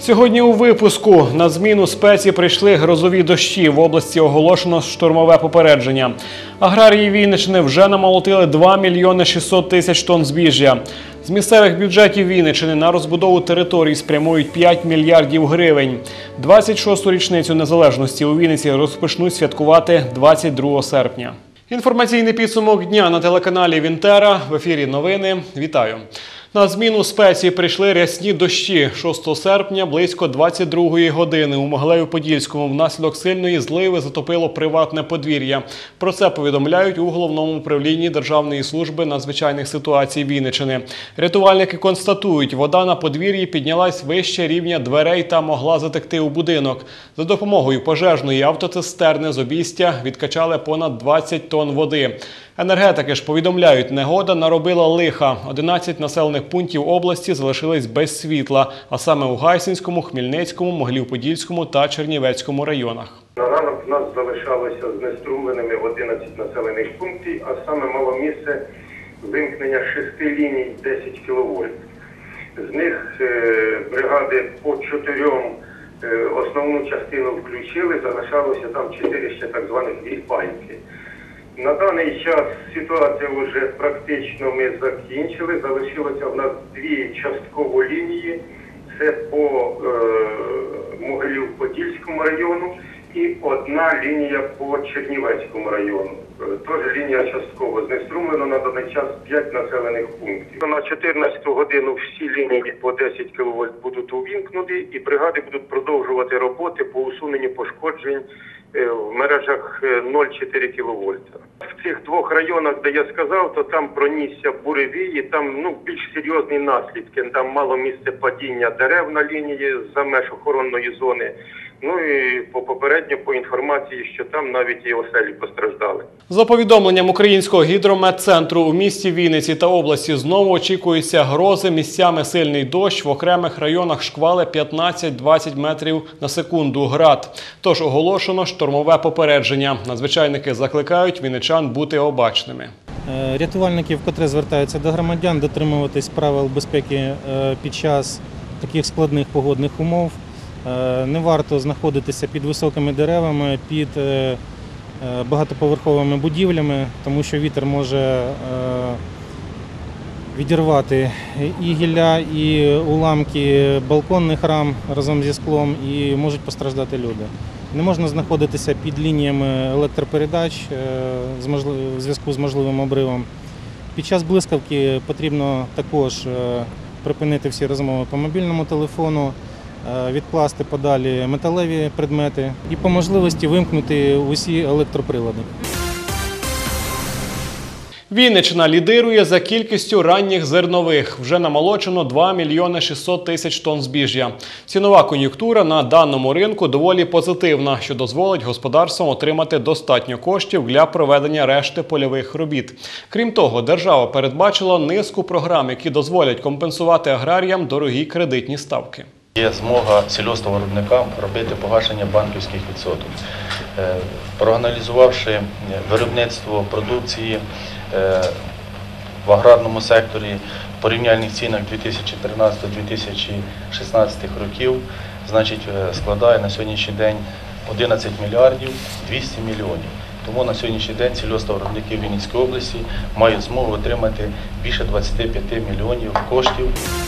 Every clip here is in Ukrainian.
Сьогодні у випуску на зміну спеці прийшли грозові дощі. В області оголошено штормове попередження. Аграрії Вінниччини вже намолотили 2 мільйони 600 тисяч тонн збіжжя. З місцевих бюджетів Вінниччини на розбудову територій спрямують 5 мільярдів гривень. 26-ту річницю незалежності у Вінниці розпочнуть святкувати 22 серпня. Інформаційний підсумок дня на телеканалі Вінтера. В ефірі новини. Вітаю. На зміну спеці прийшли рясні дощі. 6 серпня близько 22-ї години у Могилеві-Подільському внаслідок сильної зливи затопило приватне подвір'я. Про це повідомляють у Головному управлінні Державної служби надзвичайних ситуацій Вінниччини. Рятувальники констатують, вода на подвір'ї піднялась вище рівня дверей та могла затекти у будинок. За допомогою пожежної автоцистерни з обійстя відкачали понад 20 тонн води. Енергетики ж повідомляють, негода наробила лиха. 11 населених пунктів області залишились без світла, а саме у Гайсинському, Хмельницькому, Могилів-Подільському та Чернівецькому районах. На ранок в нас залишалося знеструмленими 11 населених пунктів, а саме мало місце вимкнення 6 ліній 10 кВт. З них бригади по 4 основну частину включили, залишалося там 4 ще так званих вільпайки. На даний час ситуація вже практично ми закінчили. Залишилося в нас 2 частково лінії. Це по Могилів-Подільському району і 1 лінія по Чернівецькому району. Теж лінія частково знеструмлена, на даний час 5 населених пунктів. На 14 годину всі лінії по 10 кВт будуть увімкнуті і бригади будуть продовжувати роботи по усуненню пошкоджень в мережах 0,4 кВт. В цих 2 районах, де я сказав, то там пронісся буревії, там більш серйозні наслідки. Там мало місце падіння дерев на лінії за меж охоронної зони. І попередньо по інформації, що там навіть і оселі постраждали. За повідомленням Українського гідрометцентру, у місті Вінниці та області знову очікуються грози, місцями сильний дощ, в окремих районах шквали 15-20 метрів на секунду, град. Тож оголошено штормове попередження. Надзвичайники закликають вінничан бути обачними. Рятувальники вкотре звертаються до громадян дотримуватись правил безпеки під час таких складних погодних умов. Не варто знаходитися під високими деревами, під багатоповерховими будівлями, тому що вітер може відірвати і гілля, і уламки балконних рам разом зі склом, і можуть постраждати люди. Не можна знаходитися під лініями електропередач в зв'язку з можливим обривом. Під час блискавки потрібно також припинити всі розмови по мобільному телефону, відкласти подалі металеві предмети і по можливості вимкнути усі електроприлади. Вінниччина лідирує за кількістю ранніх зернових. Вже намолочено 2 мільйони 600 тисяч тонн збіжжя. Цінова кон'юнктура на даному ринку доволі позитивна, що дозволить господарствам отримати достатньо коштів для проведення решти польових робіт. Крім того, держава передбачила низку програм, які дозволять компенсувати аграріям дорогі кредитні ставки. Є змога сільгоспвиробникам робити погашення банківських відсотків. Проаналізувавши виробництво продукції в аграрному секторі в порівняльних цінах 2013-2016 років, складає на сьогоднішній день 11 мільярдів 200 мільйонів. Тому на сьогоднішній день сільгоспвиробники Вінницької області мають змогу отримати більше 25 мільйонів коштів.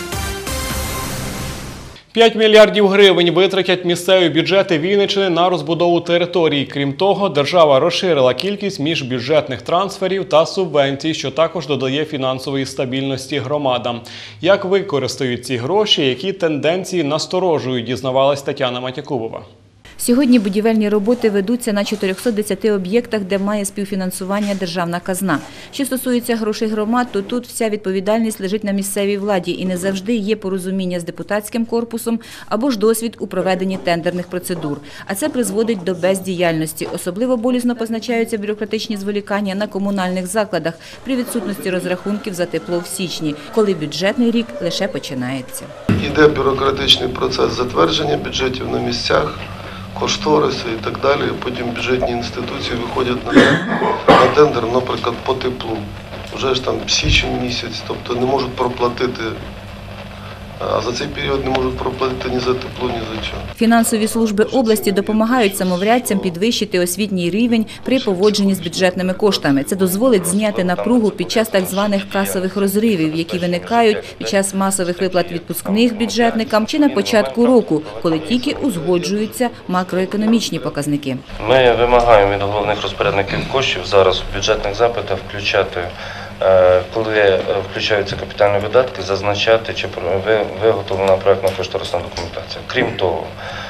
5 мільярдів гривень витратять місцеві бюджети Вінниччини на розбудову територій. Крім того, держава розширила кількість міжбюджетних трансферів та субвенцій, що також додає фінансової стабільності громадам. Як використають ці гроші, які тенденції насторожують, дізнавалась Тетяна Матякубова. Сьогодні будівельні роботи ведуться на 410 об'єктах, де має співфінансування державна казна. Що стосується грошей громад, то тут вся відповідальність лежить на місцевій владі і не завжди є порозуміння з депутатським корпусом або ж досвід у проведенні тендерних процедур. А це призводить до бездіяльності. Особливо болісно позначаються бюрократичні зволікання на комунальних закладах при відсутності розрахунків за тепло в січні, коли бюджетний рік лише починається. Йде бюрократичний процес затвердження бюджетів на місцях, кошториси і так далі. Потім бюджетні інституції виходять на тендер, наприклад, по теплу. Вже ж там січень місяць, тобто не можуть проплатити а за цей період не можуть проплатити ні за тепло, ні за що. Фінансові служби області допомагають самоврядцям підвищити освітній рівень при поводженні з бюджетними коштами. Це дозволить зняти напругу під час так званих касових розривів, які виникають під час масових виплат відпускних бюджетникам чи на початку року, коли тільки узгоджуються макроекономічні показники. Ми вимагаємо від головних розпорядників коштів зараз в бюджетних запитах включати, коли включаються капітальні видатки, зазначати, чи виготовлена проєктно-кошторисна документація. Крім того,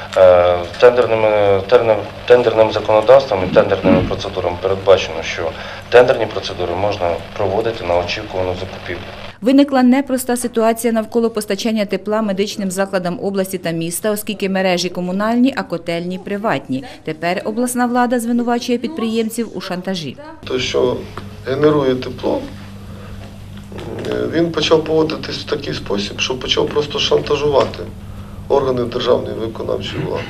тендерним законодавством і тендерними процедурами передбачено, що тендерні процедури можна проводити на очікувану закупівлю. Виникла непроста ситуація навколо постачання тепла медичним закладам області та міста, оскільки мережі комунальні, а котельні – приватні. Тепер обласна влада звинувачує підприємців у шантажі. Той, що генерує тепло, він почав поводитись в такий спосіб, що почав просто шантажувати органи державної виконавчої влади.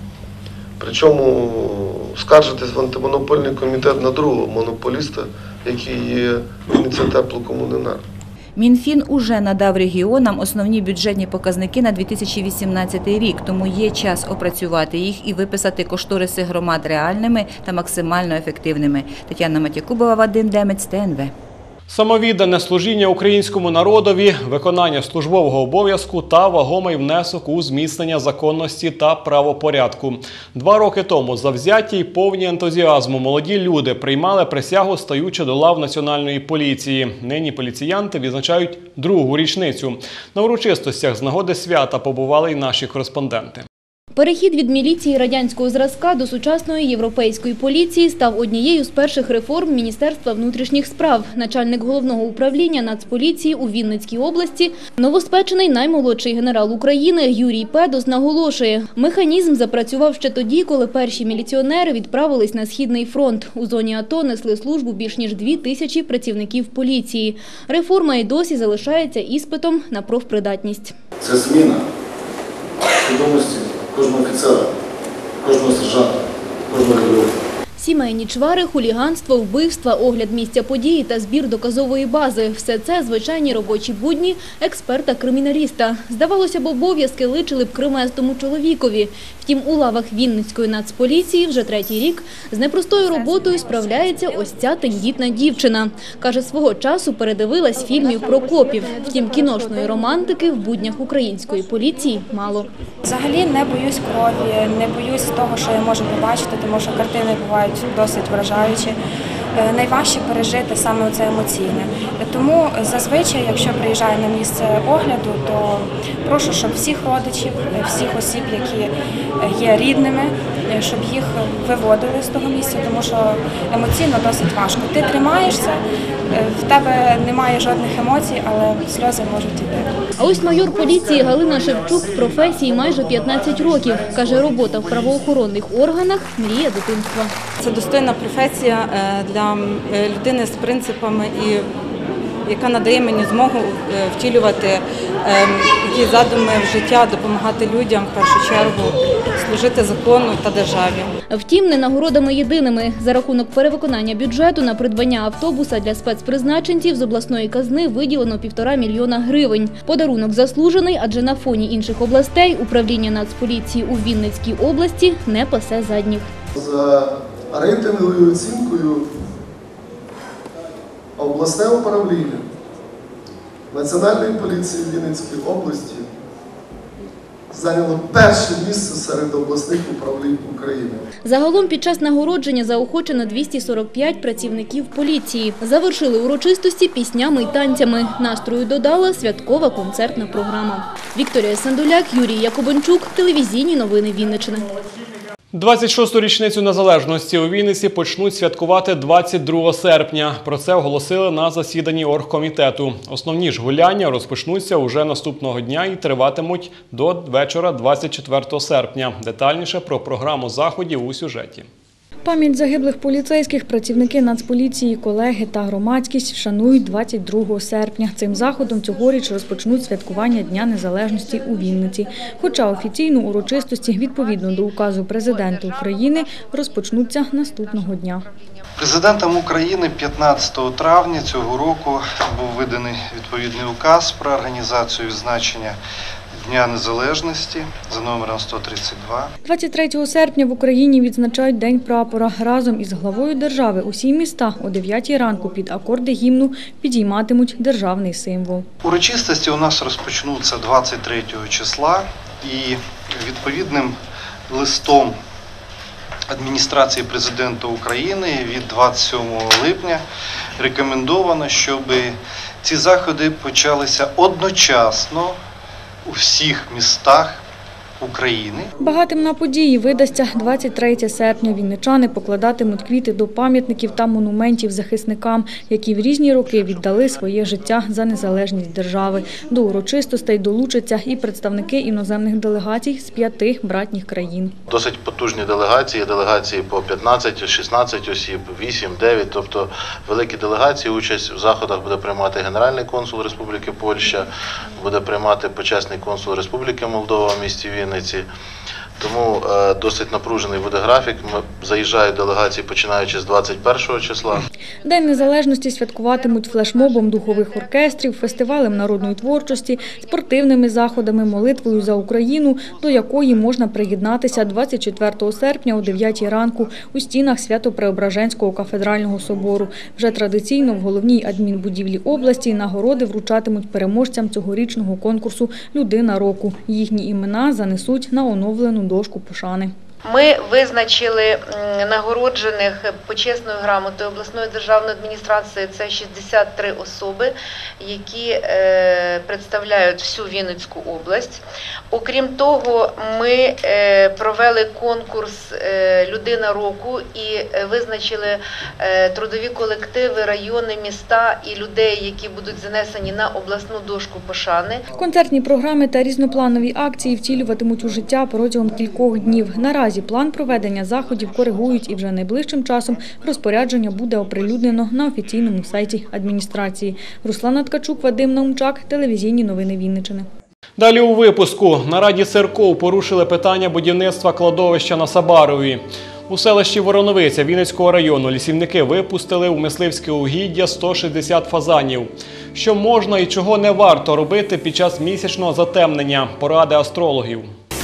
Причому скаржитись в антимонопольний комітет на другого монополіста, який є Вінниця теплокомуненерго. Мінфін уже надав регіонам основні бюджетні показники на 2018 рік, тому є час опрацювати їх і виписати кошториси громад реальними та максимально ефективними. Тетяна Матякубова, Вадим Демець, ТНВ. Самовіддане служіння українському народові, виконання службового обов'язку та вагомий внесок у зміцнення законності та правопорядку. 2 роки тому завзяті й повні ентузіазму молоді люди приймали присягу, стаючи до лав Національної поліції. Нині поліціянти відзначають 2-гу річницю. На урочистостях з нагоди свята побували й наші кореспонденти. Перехід від міліції радянського зразка до сучасної європейської поліції став однією з перших реформ Міністерства внутрішніх справ. Начальник головного управління Нацполіції у Вінницькій області, новоспечений наймолодший генерал України Юрій Педос наголошує, механізм запрацював ще тоді, коли перші міліціонери відправились на Східний фронт. У зоні АТО несли службу більш ніж 2000 працівників поліції. Реформа і досі залишається іспитом на профпридатність. Це зміна свідомості кожного офіцера, кожного сержанта, кожного рядового. Сімейні чвари, хуліганство, вбивства, огляд місця події та збір доказової бази – все це звичайні робочі будні експерта-криміналіста. Здавалося б, обов'язки личили б кремезному чоловікові. Втім, у лавах Вінницької нацполіції вже 3-й рік з непростою роботою справляється ось ця тендітна дівчина. Каже, свого часу передивилась фільмів про копів. Втім, кіношної романтики в буднях української поліції мало. Взагалі не боюсь крові, не боюсь того, що я можу побачити, тому що картини бувають досить вражаючі. Найважче пережити саме це емоційне. Тому зазвичай, якщо приїжджаю на місце огляду, то прошу, щоб всіх родичів, всіх осіб, які є рідними, щоб їх виводили з того місця, тому що емоційно досить важко. Ти тримаєшся, в тебе немає жодних емоцій, але сльози можуть йти. А ось майор поліції Галина Шевчук в професії майже 15 років. Каже, робота в правоохоронних органах – мрія дитинства. Це достойна професія для людини з принципами, і яка надає мені змогу втілювати якісь задуми в життя, допомагати людям, в першу чергу, служити закону та державі. Втім, не нагородами єдиними. За рахунок перевиконання бюджету на придбання автобуса для спецпризначенців з обласної казни виділено 1,5 мільйона гривень. Подарунок заслужений, адже на фоні інших областей управління Нацполіції у Вінницькій області не пасе задніх. За рейтинговою оцінкою обласне управління Національної поліції Вінницької області зайняло перше місце серед обласних управлінь України. Загалом під час нагородження заохочено 245 працівників поліції. Завершили урочистості піснями й танцями. Настрою додала святкова концертна програма. Вікторія Сандуляк, Юрій Якубенчук, телевізійні новини Вінниччини. 26-ту річницю незалежності у Вінниці почнуть святкувати 22 серпня. Про це оголосили на засіданні оргкомітету. Основні ж гуляння розпочнуться уже наступного дня і триватимуть до вечора 24 серпня. Детальніше про програму заходів у сюжеті. Пам'ять загиблих поліцейських працівники Нацполіції, колеги та громадськість вшанують 22 серпня. Цим заходом цьогоріч розпочнуть святкування Дня Незалежності у Вінниці. Хоча офіційно урочистості, відповідно до указу Президента України, розпочнуться наступного дня. Президентом України 15 травня цього року був виданий відповідний указ про організацію відзначення Дня Незалежності за номером 132. 23 серпня в Україні відзначають День прапора. Разом із главою держави усі міста о 9 ранку під акорди гімну підійматимуть державний символ. Урочистості у нас розпочнуться 23 числа і відповідним листом Адміністрації Президента України від 27 липня рекомендовано, щоб ці заходи почалися одночасно у всіх містах України. Багатим на події видасться 23 серпня. Вінничани покладатимуть квіти до пам'ятників та монументів захисникам, які в різні роки віддали своє життя за незалежність держави. До урочистостей долучаться і представники іноземних делегацій з 5 братніх країн. Досить потужні делегації по 15-16 осіб, 8-9, тобто великі делегації. Участь в заходах буде приймати Генеральний консул Республіки Польща, буде приймати почесний консул Республіки Молдова в місті Вінниці. Тому досить напружений буде графік. Заїжджають делегації, починаючи з 21 числа. День Незалежності святкуватимуть флешмобом духових оркестрів, фестивалем народної творчості, спортивними заходами, молитвою за Україну, до якої можна приєднатися 24 серпня о 9 ранку у стінах Свято-Преображенського кафедрального собору. Вже традиційно в головній адмінбудівлі області нагороди вручатимуть переможцям цьогорічного конкурсу «Людина року». Їхні імена занесуть на оновлену дошку пошани. Ми визначили нагороджених почесною грамотою обласної державної адміністрації. Це 63 особи, які представляють всю Вінницьку область. Окрім того, ми провели конкурс «Людина року» і визначили трудові колективи, райони, міста і людей, які будуть занесені на обласну дошку пошани. Концертні програми та різнопланові акції втілюватимуть у життя протягом кількох днів. Наразі план проведення заходів коригують і вже найближчим часом розпорядження буде оприлюднено на офіційному сайті адміністрації. Руслана Ткачук, Вадим Наумчак, телевізійні новини Вінниччини. Далі у випуску. На Раді церков порушили питання будівництва кладовища на Сабарові. У селищі Вороновиця Вінницького району лісівники випустили у мисливське угіддя 160 фазанів. Що можна і чого не варто робити під час місячного затемнення – поради астрологів.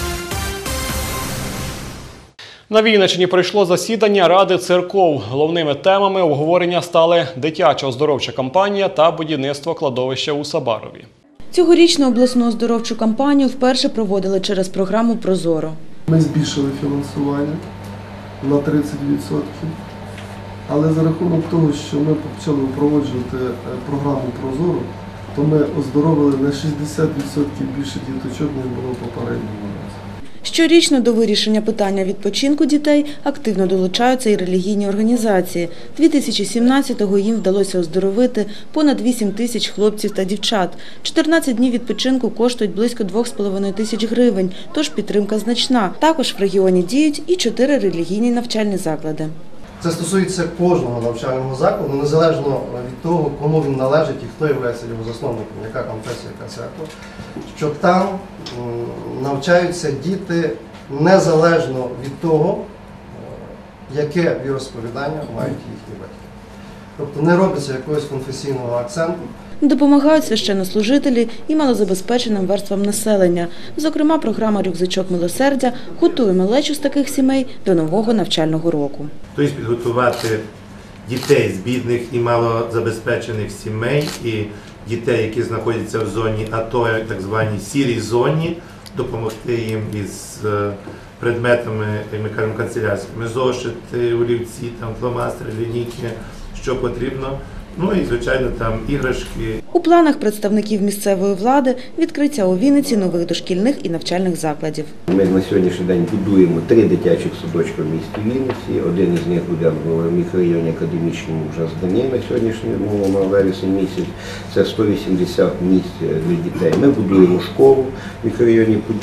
На Вінниччині пройшло засідання Ради церков. Головними темами обговорення стали дитяча оздоровча кампанія та будівництво кладовища у Сабарові. Цьогорічну обласну оздоровчу кампанію вперше проводили через програму «Прозоро». Ми збільшили фінансування на 30%, але за рахунок того, що ми почали впроваджувати програму «Прозоро», то ми оздоровили на 60% більше діточок, ніж було в попередньому році. Щорічно до вирішення питання відпочинку дітей активно долучаються і релігійні організації. 2017-го їм вдалося оздоровити понад 8 тисяч хлопців та дівчат. 14 днів відпочинку коштують близько 2,5 тисяч гривень, тож підтримка значна. Також в регіоні діють і 4 релігійні навчальні заклади. Це стосується кожного навчального закладу, незалежно від того, кому він належить і хто є його засновником, яка конфесія, яка церква, що там навчаються діти незалежно від того, яке віросповідання мають їхні батьки. Тобто не робиться якогось конфесійного акценту. Допомагають священнослужителі і малозабезпеченим верствам населення. Зокрема, програма «Рюкзачок милосердя» готує малечу з таких сімей до нового навчального року. Тобто підготувати дітей з бідних і малозабезпечених сімей і дітей, які знаходяться в зоні АТО, так званій сірій зоні, допомогти їм із предметами, як ми кажемо, канцелярськими, зошити, олівці, фломастери, лінійки, що потрібно. Ну і, звичайно, там іграшки. У планах представників місцевої влади відкриття у Вінниці нових дошкільних і навчальних закладів. Ми на сьогоднішній день будуємо 3 дитячих садочки в місті Вінниці. Один із них буде в мікрорайоні Академічному вже зданий на сьогоднішньому на вересень місяць. Це 180 місць для дітей. Ми будуємо школу в мікрорайоні Поділля.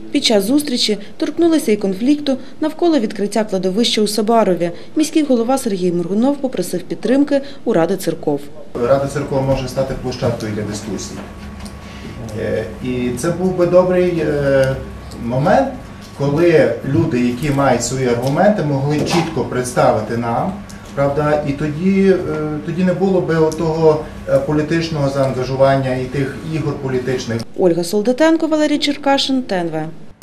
Під час зустрічі торкнулися і конфлікту навколо відкриття кладовища у Сабарові. Міський голова Сергій Моргунов попросив підтримки у Ради церков. Рада церков може стати площадкою для дискусій. І це був би добрий момент, коли люди, які мають свої аргументи, могли чітко представити нам, правда, і тоді не було б того політичного заангажування і тих ігор політичних. Ольга Солдатенко, Валерій Черкашин, ТНВ.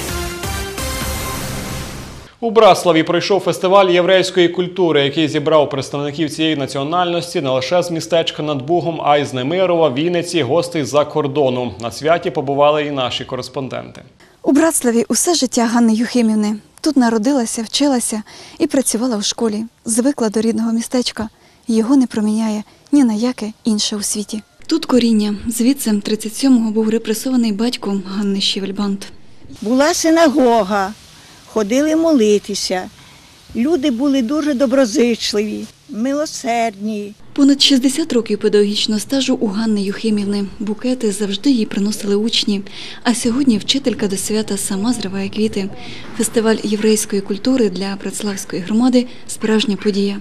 У Браславі пройшов фестиваль єврейської культури, який зібрав представників цієї національності не лише з містечка над Бугом, а й з Немирова, Вінниці, гостей з-за кордону. На святі побували і наші кореспонденти. У Браславі усе життя Ганни Юхимівни. Тут народилася, вчилася і працювала в школі. Звикла до рідного містечка. Його не проміняє ні на яке інше у світі. Тут коріння. Звідси 37-го був репресований батько Ганни Щівельбанд. Була синагога, ходили молитися. Люди були дуже доброзичливі, милосердні. Понад 60 років педагогічного стажу у Ганни Юхимівни. Букети завжди їй приносили учні. А сьогодні вчителька до свята сама зриває квіти. Фестиваль єврейської культури для Братславської громади – справжня подія.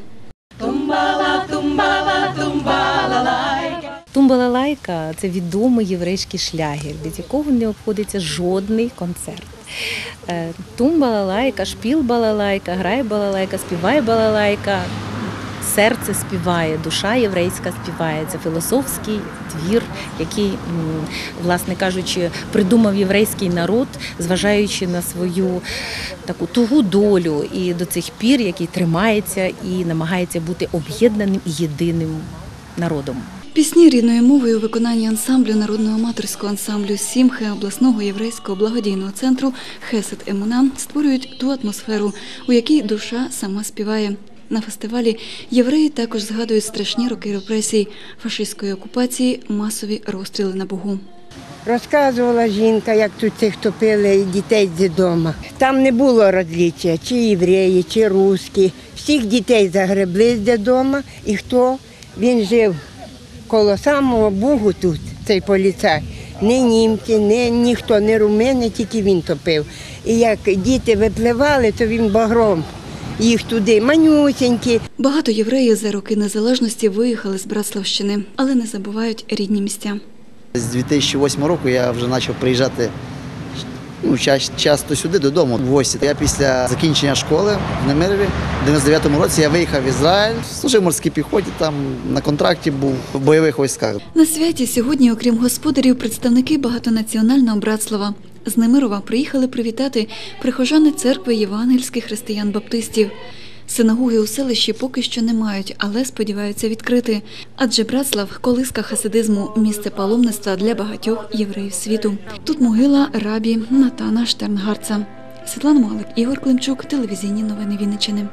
Тумбалалайка – це відомий єврейський шлягер, без якого не обходиться жодний концерт. Тумбалалайка, шпіл-балалайка, грай-балалайка, співай-балалайка. Серце співає, душа єврейська співає. Це філософський твір, який, власне кажучи, придумав єврейський народ, зважаючи на свою таку тугу долю і до цих пір, який тримається і намагається бути об'єднаним і єдиним народом. Пісні рідною мовою у виконанні ансамблю народного аматорського ансамблю «Сімхе» обласного єврейського благодійного центру «Хесед Емуна» створюють ту атмосферу, у якій душа сама співає. На фестивалі євреї також згадують страшні роки репресій, фашистської окупації, масові розстріли на Бугу. Розказувала жінка, як тут цих топили дітей з дому. Там не було розліччя, чи євреї, чи русські. Всіх дітей загребли з дому, і хто? Він жив коло самого Бугу тут, цей поліцай. Ні німці, ні ніхто, ні румини, тільки він топив. І як діти випливали, то він багром їх туди, манюсенькі. Багато євреїв за роки незалежності виїхали з Братславщини, але не забувають рідні місця. З 2008 року я вже почав приїжджати часто сюди, додому, в гості. Я після закінчення школи в Немирові, в 99-му році я виїхав в Ізраїль, служив в морській піхоті, там на контракті був в бойових військах. На святі сьогодні, окрім господарів, представники багатонаціонального Братслава. З Немирова приїхали привітати прихожани церкви євангельських християн-баптистів. Синагоги у селищі поки що не мають, але сподіваються відкрити. Адже Братслав – колиска хасидизму, місце паломництва для багатьох євреїв світу. Тут могила рабі Натана Штернгарца. Світлана Малик, Ігор Климчук, телевізійні новини Вінниччини.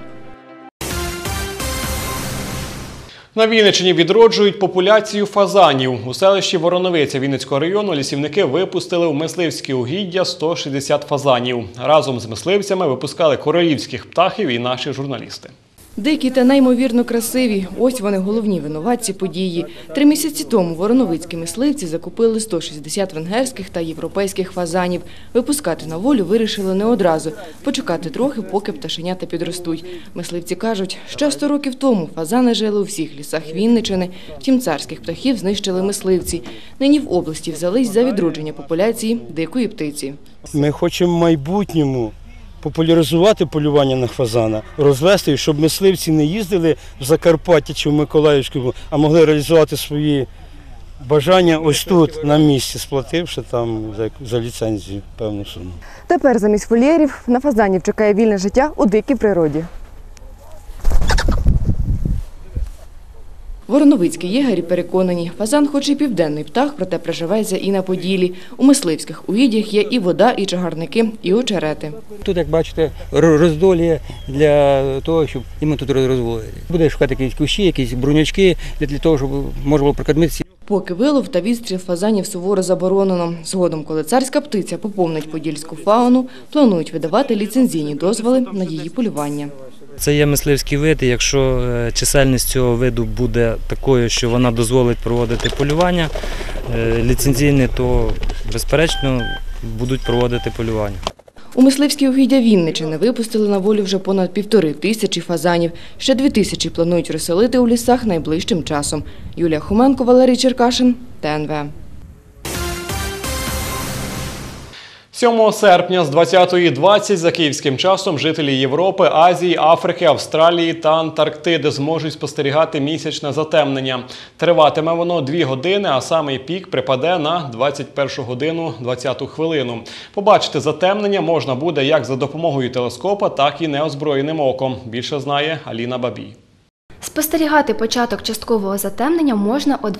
На Вінниччині відроджують популяцію фазанів. У селищі Вороновиця Вінницького району лісівники випустили у мисливські угіддя 160 фазанів. Разом з мисливцями випускали королівських птахів і наші журналісти. Дикі та неймовірно красиві – ось вони головні винуватці події. 3 місяці тому вороновицькі мисливці закупили 160 венгерських та європейських фазанів. Випускати на волю вирішили не одразу – почекати трохи, поки пташенята підростуть. Мисливці кажуть, ще 100 років тому фазани жили у всіх лісах Вінниччини, втім царських птахів знищили мисливці. Нині в області взялись за відродження популяції дикої птиці. Ми хочемо в майбутньому популяризувати полювання на фазана, розвести, щоб мисливці не їздили в Закарпаття чи в Миколаївську, а могли реалізувати свої бажання ось тут, на місці, сплативши там за ліцензію певну суму. Тепер замість вольєрів на фазанів чекає вільне життя у дикій природі. Вороновицькі єгері переконані, фазан хоч і південний птах, проте приживеться і на Поділлі. У мисливських угіддях є і вода, і чагарники, і очерети. Тут, як бачите, роздолі для того, щоб ми тут розводили. Буде шукати якісь кущі, якісь брунячки, для того, щоб можна було прокормитися. Поки вилов та відстріл фазанів суворо заборонено. Згодом, коли царська птиця поповнить подільську фауну, планують видавати ліцензійні дозволи на її полювання. Це є мисливський вид, і якщо чисельність цього виду буде такою, що вона дозволить проводити полювання ліцензійне, то, безперечно, будуть проводити полювання. У мисливські угіддя Вінниччини випустили на волю вже понад 1500 фазанів. Ще 2000 планують розселити у лісах найближчим часом. Юлія Хоменко, Валерій Черкашин, ТНВ. 7 серпня з 20:20 за київським часом жителі Європи, Азії, Африки, Австралії та Антарктиди зможуть спостерігати місячне затемнення. Триватиме воно 2 години, а самий пік припаде на 21 годину 20 хвилину. Побачити затемнення можна буде як за допомогою телескопа, так і неозброєним оком. Більше знає Аліна Бабій. Спостерігати початок часткового затемнення можна о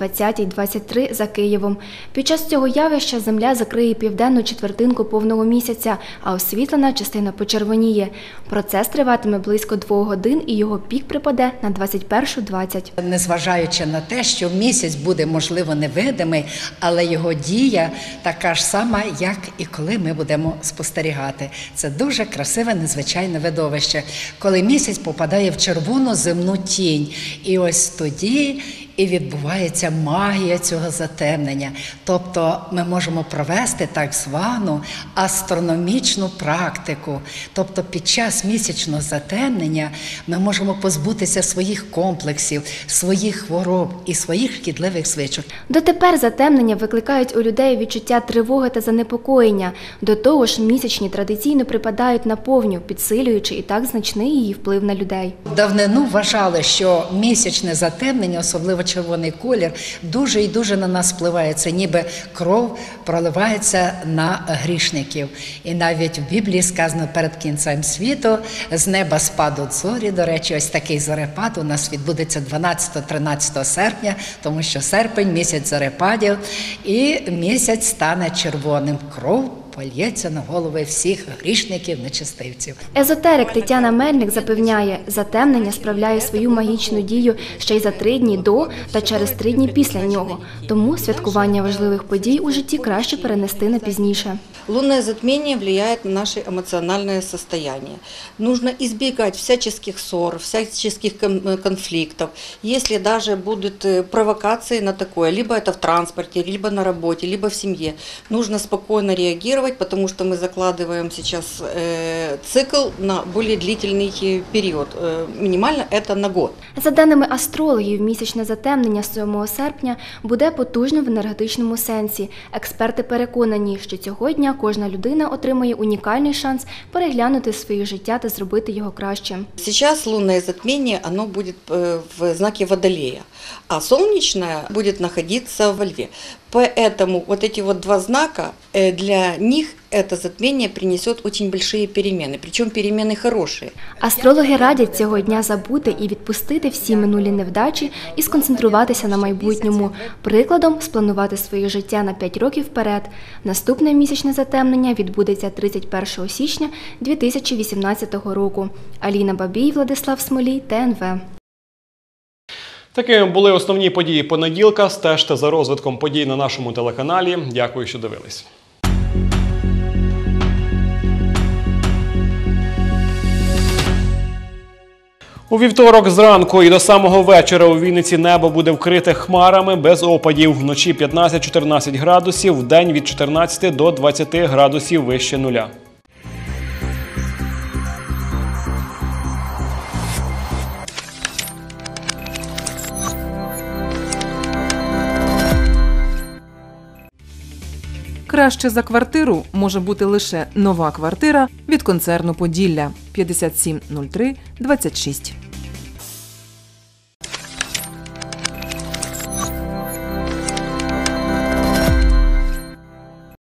20:23 за Києвом. Під час цього явища Земля закриє південну четвертинку повного місяця, а освітлена частина почервоніє. Процес триватиме близько 2 годин і його пік припаде на 21:20. Незважаючи на те, що місяць буде, можливо, невидимий, але його дія така ж сама, як і коли ми будемо спостерігати. Це дуже красиве, незвичайне видовище, коли місяць попадає в червону земну тінь. І ось тоді і відбувається магія цього затемнення. Тобто ми можемо провести так звану астрономічну практику. Тобто під час місячного затемнення ми можемо позбутися своїх комплексів, своїх хвороб і своїх шкідливих звичок. Дотепер затемнення викликають у людей відчуття тривоги та занепокоєння. До того ж, місячні традиційно припадають на повню, підсилюючи і так значний її вплив на людей. Давнину вважали, що місячне затемнення, особливо червоний колір, дуже і дуже на нас впливає. Це ніби кров проливається на грішників. І навіть в Біблії сказано перед кінцем світу з неба спадуть зорі. До речі, ось такий зорепад у нас відбудеться 12-13 серпня, тому що серпень – місяць зорепадів, і місяць стане червоним. Кров польється на голови всіх грішників, нечестивців. Езотерик Тетяна Мельник запевняє, затемнення справляє свою магічну дію ще й за 3 дні до та через 3 дні після нього. Тому святкування важливих подій у житті краще перенести на пізніше. Лунное затмение влияет на наше эмоциональное состояние. Нужно избегать всяческих ссор, всяческих конфликтов. Если даже будут провокации на такое, либо это в транспорте, либо на работе, либо в семье, нужно спокойно реагировать, потому что мы закладываем сейчас цикл на более длительный период. Минимально это на год. За даними астрологів, місячне затемнення 7 серпня буде потужним в енергетичному сенсі. Експерти переконані, що цього дня кожна людина отримає унікальний шанс переглянути своє життя та зробити його кращим. Сейчас лунное затмение, оно будет в знаке Водолея, а солнечное будет находиться во Льве. Поэтому вот эти вот 2 знака, для них это затмение принесет очень большие перемены, причем перемены хорошие. Астрологи радять цього дня забути і відпустити всі минулі невдачі і сконцентруватися на майбутньому. Прикладом, спланувати своє життя на 5 років вперед. Наступне місячне затемнення відбудеться 31 січня 2018 року. Аліна Бабій, Владислав Смолій, ТНВ. Такими були основні події понеділка. Стежте за розвитком подій на нашому телеканалі. Дякую, що дивились. У вівторок зранку і до самого вечора у Вінниці небо буде вкрите хмарами без опадів. Вночі 15-14 градусів, вдень від 14 до 20 градусів вище нуля. Краще за квартиру може бути лише нова квартира від концерну «Поділля» 57 03 26.